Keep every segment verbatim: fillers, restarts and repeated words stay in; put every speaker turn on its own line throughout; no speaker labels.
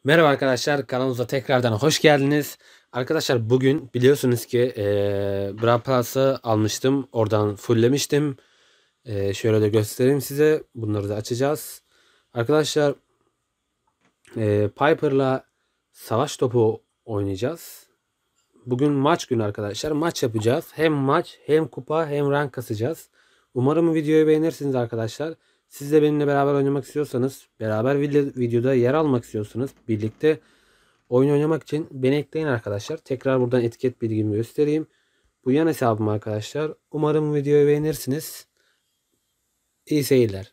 Merhaba arkadaşlar, kanalımıza tekrardan hoş geldiniz. Arkadaşlar bugün biliyorsunuz ki eee Brawl Pass'ı almıştım. Oradan fulllemiştim. Eee, şöyle de göstereyim size. Bunları da açacağız. Arkadaşlar eee, Piper'la savaş topu oynayacağız. Bugün maç günü arkadaşlar. Maç yapacağız. Hem maç hem kupa hem rank kasacağız. Umarım videoyu beğenirsiniz arkadaşlar. Siz de benimle beraber oynamak istiyorsanız, beraber video, videoda yer almak istiyorsanız birlikte oyun oynamak için beni ekleyin arkadaşlar. Tekrar buradan etiket bilgimi göstereyim. Bu yan hesabım arkadaşlar. Umarım videoyu beğenirsiniz. İyi seyirler.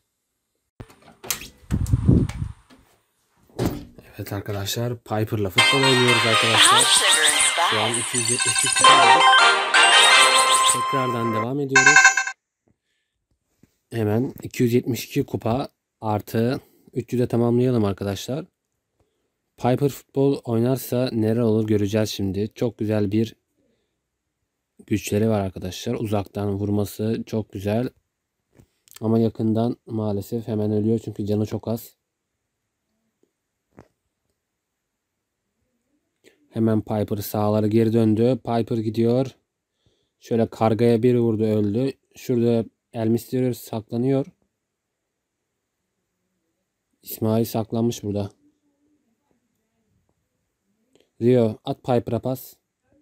Evet arkadaşlar, Piper'la futbol oynuyoruz arkadaşlar. Şu an iki yüz yetmiş iki kupa aldık. Tekrardan devam ediyoruz. Hemen iki yüz yetmiş iki kupa artı üç yüze tamamlayalım arkadaşlar. Piper futbol oynarsa neler olur göreceğiz şimdi. Çok güzel bir güçleri var arkadaşlar. Uzaktan vurması çok güzel. Ama yakından maalesef hemen ölüyor çünkü canı çok az. Hemen Piper sağları geri döndü. Piper gidiyor. Şöyle kargaya bir vurdu, öldü. Şurada El Mysterio saklanıyor. İsmail saklanmış burada. Rio at Piper'a pas.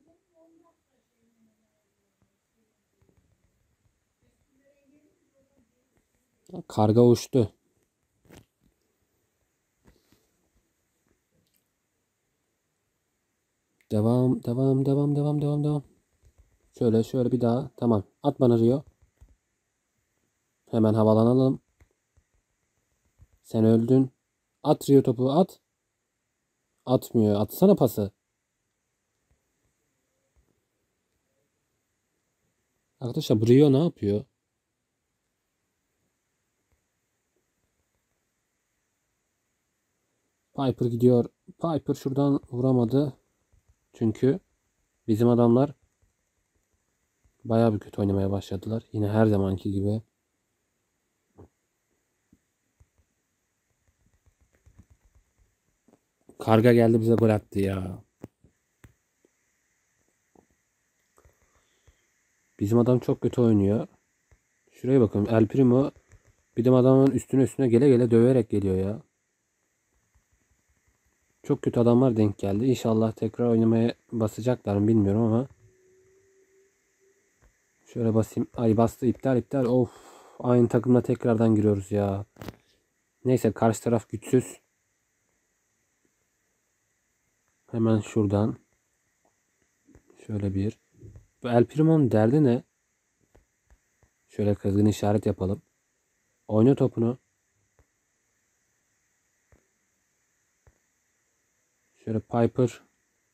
Karga uçtu. Devam, devam, devam, devam, devam, devam. Şöyle, şöyle bir daha. Tamam. At bana Rio. Hemen havalanalım. Sen öldün. At Rio topu, at. Atmıyor. Atsana pası. Arkadaşlar bu Rio ne yapıyor? Piper gidiyor. Piper şuradan vuramadı. Çünkü bizim adamlar bayağı bir kötü oynamaya başladılar. Yine her zamanki gibi. Karga geldi bize gol attı ya. Bizim adam çok kötü oynuyor. Şuraya bakın. El Primo bizim adamın üstüne üstüne gele gele döverek geliyor ya. Çok kötü adamlar denk geldi. İnşallah tekrar oynamaya basacaklar mı bilmiyorum ama. Şöyle basayım. Ay bastı, iptal iptal. Of. Aynı takımla tekrardan giriyoruz ya. Neyse karşı taraf güçsüz. Hemen şuradan. Şöyle bir. Bu El Primo'nun derdi ne? Şöyle kızgın işaret yapalım. Oyna topunu. Şöyle Piper.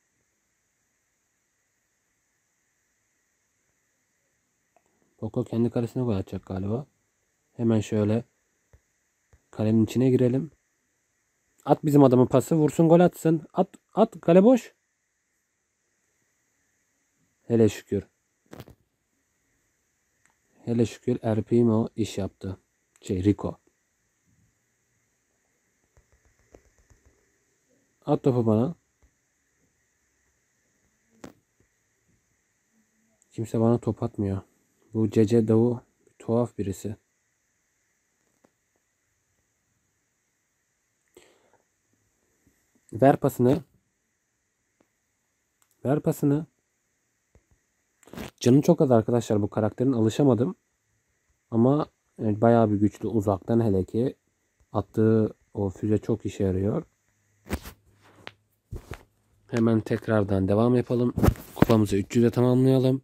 Poco kendi kalesine gol atacak galiba. Hemen şöyle kalenin içine girelim. At bizim adamın pası. Vursun, gol atsın. At at, kale boş. Hele şükür. Hele şükür El Primo iş yaptı. Şey Rico. At topu bana. Kimse bana top atmıyor. Bu Cece Davu tuhaf birisi. Ver pasını. Ver pasını. Canım çok az arkadaşlar, bu karakterin alışamadım. Ama evet, bayağı bir güçlü uzaktan, hele ki attığı o füze çok işe yarıyor. Hemen tekrardan devam yapalım. Kupamızı üç yüze tamamlayalım.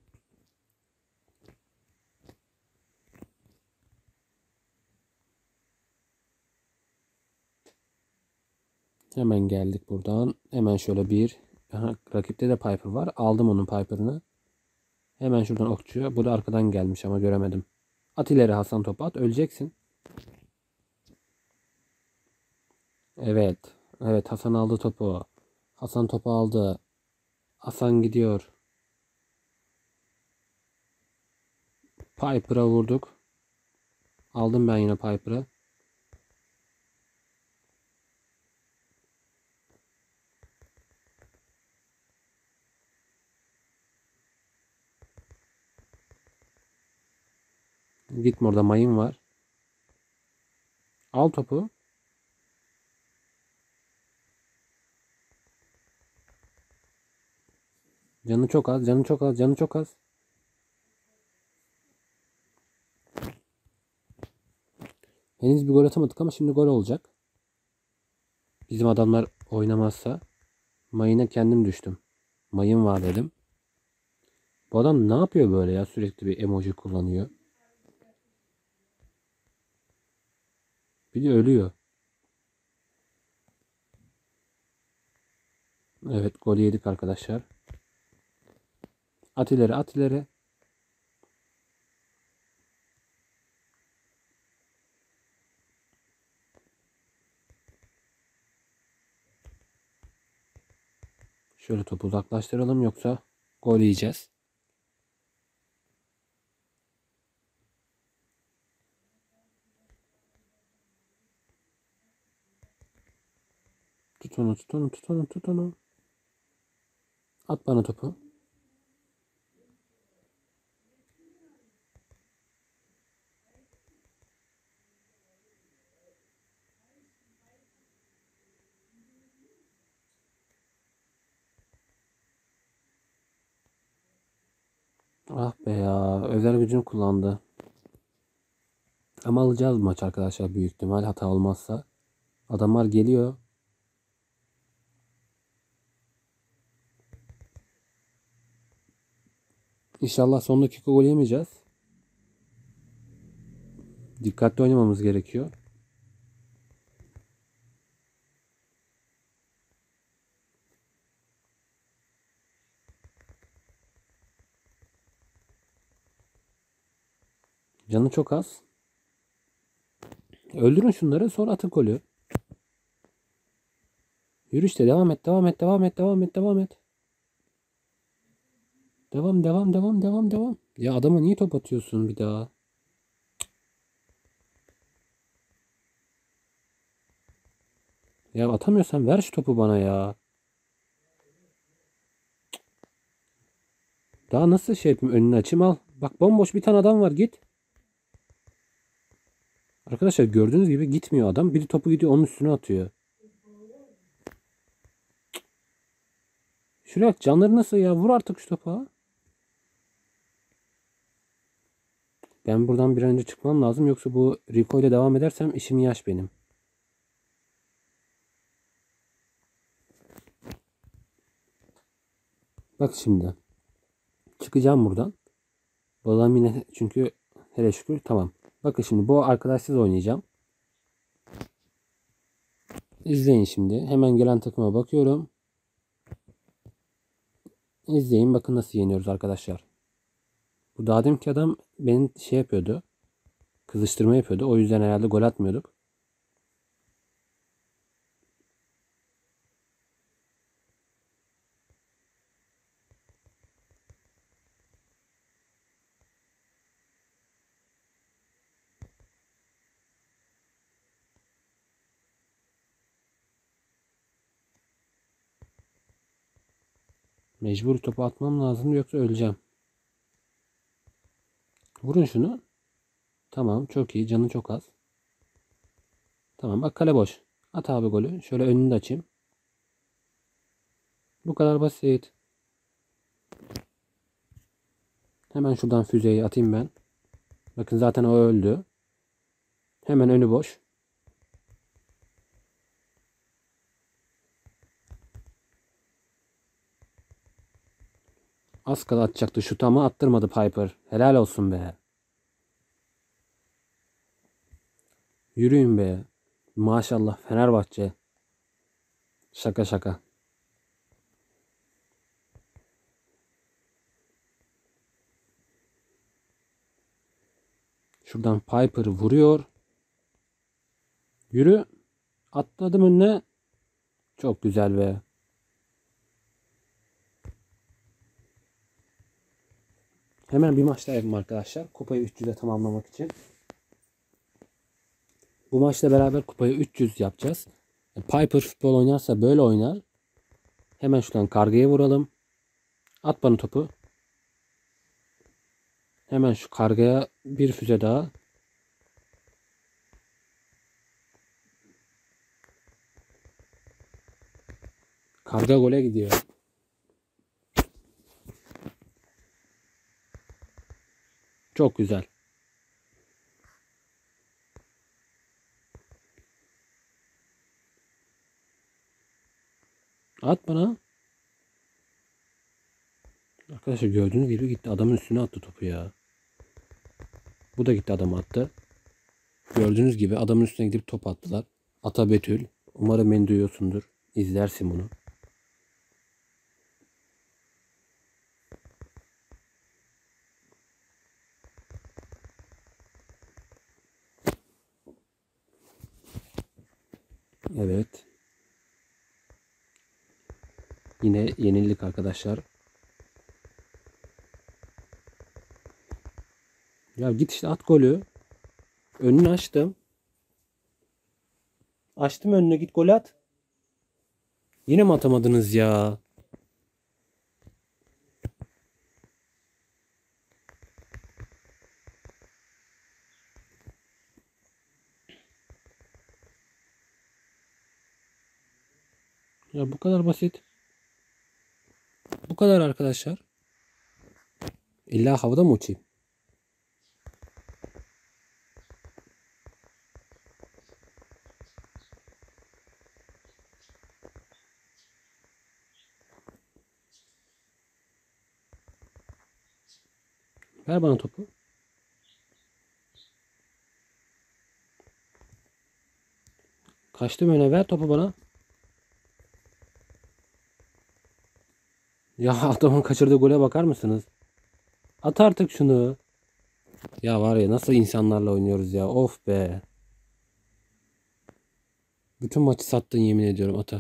Hemen geldik buradan. Hemen şöyle bir. Aha, rakipte de Piper var. Aldım onun Piper'ını. Hemen şuradan okçuya. Bu da arkadan gelmiş ama göremedim. At ileri Hasan, topu at. Öleceksin. Evet. Evet, Hasan aldı topu. Hasan topu aldı. Hasan gidiyor. Piper'a vurduk. Aldım ben yine Piper'ı. Gitme, orada mayın var. Al topu. Canı çok az, canı çok az, canı çok az. Henüz bir gol atamadık ama şimdi gol olacak. Bizim adamlar oynamazsa. Mayına kendim düştüm. Mayın var dedim. Bu adam ne yapıyor böyle ya? Sürekli bir emoji kullanıyor. Bir de ölüyor. Evet, gol yedik arkadaşlar. At ileri, at ileri. Şöyle topu uzaklaştıralım, yoksa gol yiyeceğiz. Tut onu, tut onu, tut onu, tut onu. At bana topu. Ah be ya. Özel gücünü kullandı. Ama alacağız maç arkadaşlar, büyük ihtimal, hata olmazsa. Adamlar geliyor. İnşallah son dakika gol yemeyeceğiz. Dikkatli oynamamız gerekiyor. Canı çok az. Öldürün şunları, sonra atın golü. Yürü işte, devam et, devam et, devam et, devam et, devam et. Devam, devam, devam, devam, devam. Ya adama niye top atıyorsun bir daha? Ya atamıyorsan ver şu topu bana ya. Daha nasıl şey yapayım, önünü açayım, al. Bak, bomboş bir tane adam var, git. Arkadaşlar gördüğünüz gibi gitmiyor adam. Biri topu gidiyor, onun üstüne atıyor. Şuraya bak, canları nasıl ya, vur artık şu topa. Ben buradan bir an önce çıkmam lazım, yoksa bu Rico ile devam edersem işim yaş benim. Bak şimdi. Çıkacağım buradan. Bu adam yine, çünkü hele şükür tamam. Bakın şimdi, bu arkadaşsız oynayacağım. İzleyin şimdi. Hemen gelen takıma bakıyorum. İzleyin, bakın nasıl yeniyoruz arkadaşlar. Bu daha deminki adam benim şey yapıyordu. Kızıştırma yapıyordu. O yüzden herhalde gol atmıyorduk. Mecbur topu atmam lazım, yoksa öleceğim. Vurun şunu. Tamam, çok iyi. Canı çok az. Tamam, bak kale boş. At abi golü. Şöyle önünü de açayım. Bu kadar basit. Hemen şuradan füzeyi atayım ben. Bakın zaten o öldü. Hemen önü boş. Az kala atacaktı şutu ama attırmadı Piper. Helal olsun be. Yürüyün be. Maşallah Fenerbahçe. Şaka şaka. Şuradan Piper vuruyor. Yürü. Atladım önüne. Çok güzel be. Hemen bir maç daha yapayım arkadaşlar. Kupayı üç yüze tamamlamak için. Bu maçla beraber kupayı üç yüz yapacağız. Piper futbol oynarsa böyle oynar. Hemen şuradan kargaya vuralım. At bana topu. Hemen şu kargaya bir füze daha. Karga gole gidiyor. Çok güzel. At bana. Arkadaşlar gördüğünüz gibi gitti. Adamın üstüne attı topu ya. Bu da gitti, adamı attı. Gördüğünüz gibi adamın üstüne gidip top attılar. Ata Betül. Umarım beni duyuyorsundur. İzlersin bunu. Evet. Yine yenildik arkadaşlar. Ya git işte, at golü. Önünü açtım. Açtım önüne, git gol at. Yine mi atamadınız ya? Ya bu kadar basit. Bu kadar arkadaşlar. İlla havada mı uçayım? Ver bana topu. Kaçtım öne, ver topu bana. Ya adamın kaçırdığı gole bakar mısınız? At artık şunu. Ya var ya, nasıl insanlarla oynuyoruz ya. Of be. Bütün maçı sattın yemin ediyorum ata.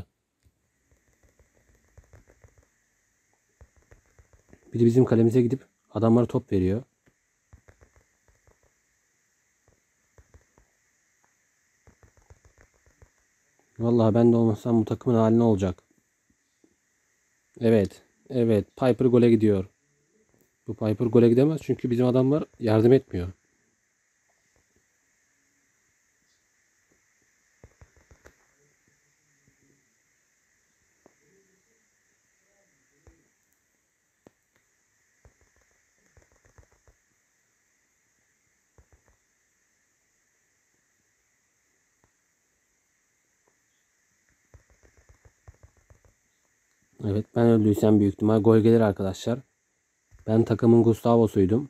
Bir de bizim kalemize gidip adamlara top veriyor. Vallahi ben de olmasam bu takımın hali ne olacak? Evet. Evet. Piper gole gidiyor. Bu Piper gole gidemez çünkü bizim adamlar yardım etmiyor. Evet, ben öldüysem büyük ihtimal gol gelir arkadaşlar. Ben takımın Gustavo'suydum.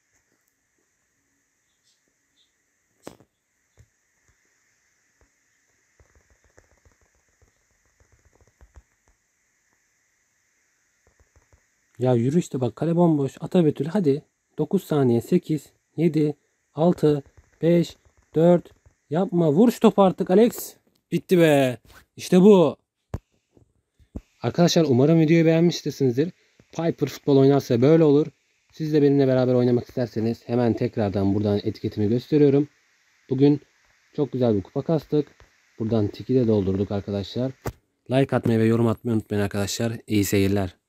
Ya yürü işte, bak kale bomboş. Ata Betül hadi. dokuz saniye. sekiz, yedi, altı, beş, dört. Yapma. Vur şu topu artık Alex. Bitti be. İşte bu. Arkadaşlar umarım videoyu beğenmişsinizdir. Piper futbol oynarsa böyle olur. Siz de benimle beraber oynamak isterseniz hemen tekrardan buradan etiketimi gösteriyorum. Bugün çok güzel bir kupa kastık. Buradan tiki de doldurduk arkadaşlar. Like atmayı ve yorum atmayı unutmayın arkadaşlar. İyi seyirler.